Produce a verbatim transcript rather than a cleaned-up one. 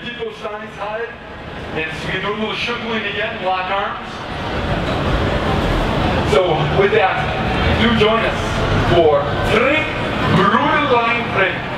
keep those sides high. And so we can do a little shuffling again, lock arms. So with that, do join us for Trick Bruderlein Trick.